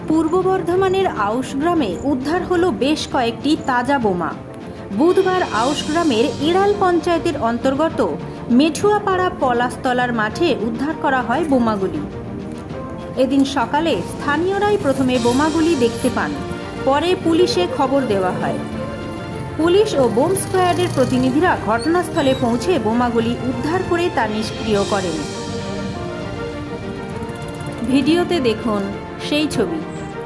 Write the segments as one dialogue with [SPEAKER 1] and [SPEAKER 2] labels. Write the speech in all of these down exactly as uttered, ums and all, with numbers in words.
[SPEAKER 1] পূর্ব বর্ধমানের আউশ গ্রামে উদ্ধার হলো বেশ কয়েকটি তাজা বোমা। বুধবার আউশ গ্রামের ইড়াল পঞ্চায়েতের অন্তর্গত মেঠুয়াপাড়া পলাশতলার মাঠে উদ্ধার করা হয় বোমাগুলি। এদিন সকালে স্থানীয়রাই প্রথমে বোমাগুলি দেখতে পান, পরে পুলিশে খবর দেওয়া হয়। পুলিশ ও বোম স্কোয়াডের প্রতিনিধিরা ঘটনাস্থলে পৌঁছে বোমাগুলি উদ্ধার করে তা নিষ্ক্রিয় করেন। ভিডিওতে দেখুন সেই ছবি।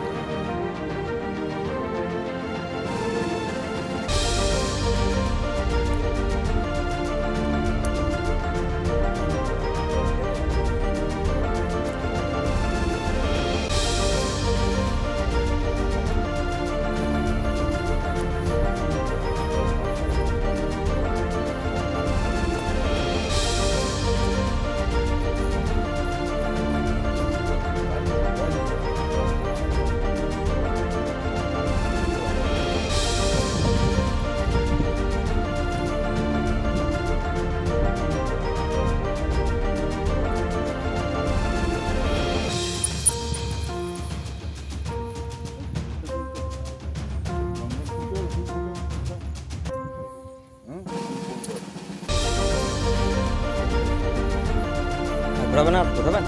[SPEAKER 2] ঘোরাবেন আর ঘোরাবেন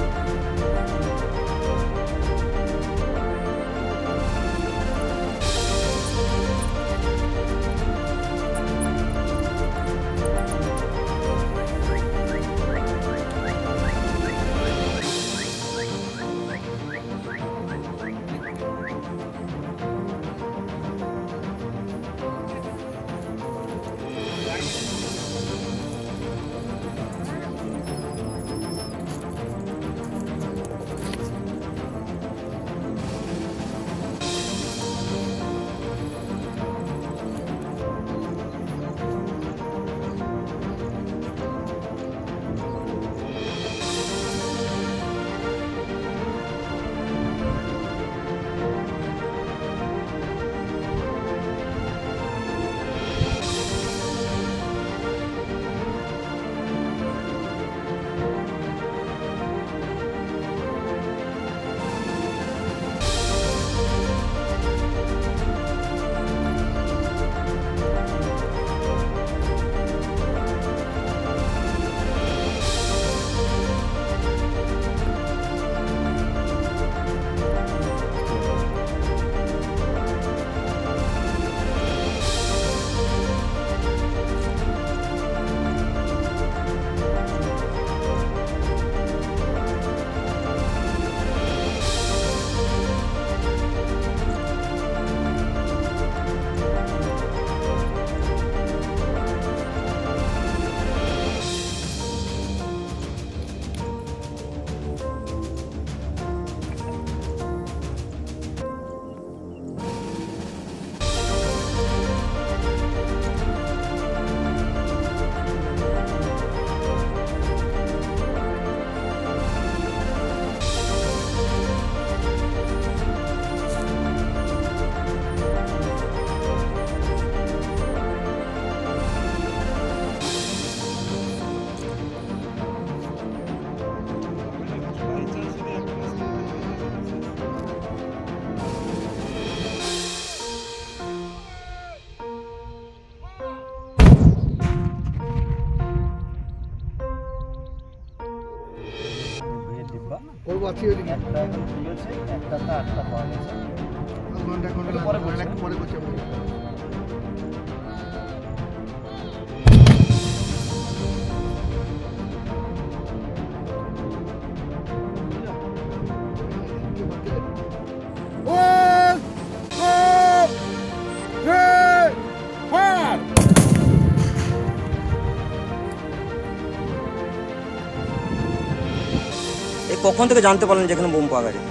[SPEAKER 2] কখন থেকে জানতে পারলেন যেখানে বোম পাওয়া গেছে?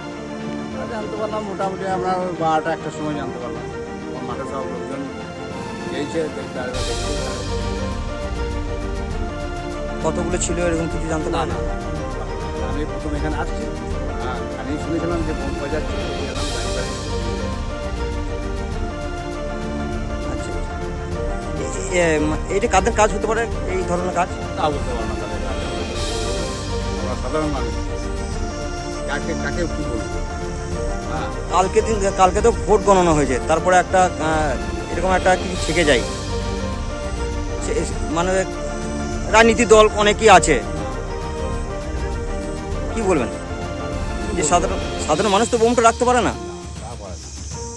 [SPEAKER 3] জানতে পারলাম মোটামুটি আমরা বারোটা একটা সময় জানতে পারলাম। মাঠে সব লোকজন গেছে দেখতে।
[SPEAKER 2] কতগুলো ছিল এরকম কিছু জানতে পারলাম না।
[SPEAKER 3] আমি প্রথম এখানে আসছি, হ্যাঁ আমি শুনেছিলাম যে বোম পাওয়া যাচ্ছে।
[SPEAKER 2] আচ্ছা, এটা কাদের কাজ হতে পারে এই ধরনের কাজ?
[SPEAKER 3] তা বলতে পারবো না, তাদের কাজ। আমরা সাধারণ মানুষ। কাকে কাকে কি বলবো? হ্যাঁ,
[SPEAKER 2] কালকে দিন কালকে তো ভোট গণনা হয়েছে, তারপরে একটা আহ, এরকম একটা কিছু থেকে যায়, সে- মানে রাজনীতি দল অনেকই আছে, কি বলবেন? যে সাধারণ সাধারণ মানুষ তো বোমটা রাখতে পারে না।
[SPEAKER 3] তা পারে না।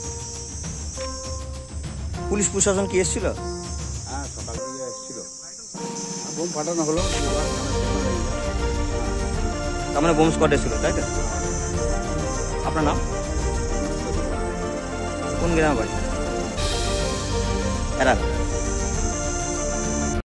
[SPEAKER 2] পুলিশ প্রশাসন কি এসেছিল?
[SPEAKER 3] হ্যাঁ, সকাল থেকে এসেছিল, আর বোম ফাটানো হলো দুবার, মানে সেখানে নেই।
[SPEAKER 2] তার মানে বোম স্কোয়াড এসেছিল, তাই তো? আপনার নাম? কোন গ্রামে বাড়ি? এরা